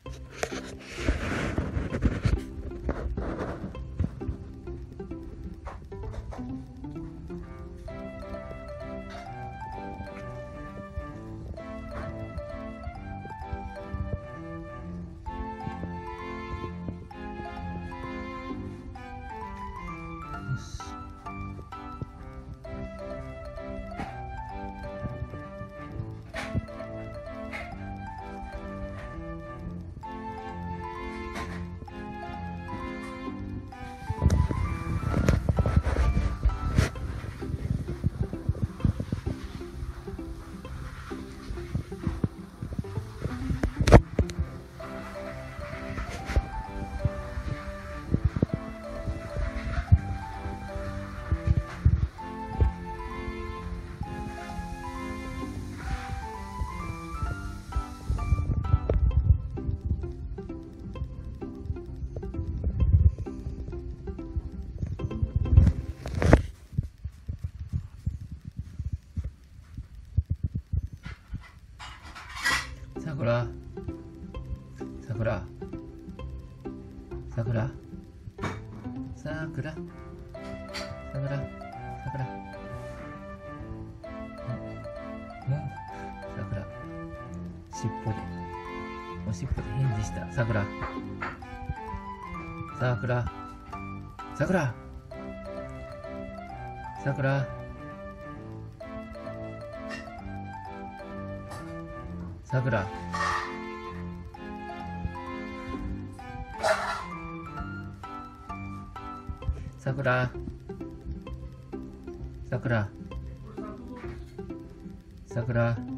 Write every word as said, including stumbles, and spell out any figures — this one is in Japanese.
さくら、さくら、さくら、さくら、さくら、さくら、うん、さくら、尻尾で、おしっぽで返事した。さくら、さくら、さくら、さくら、さくら、さくら、さくら、さくら。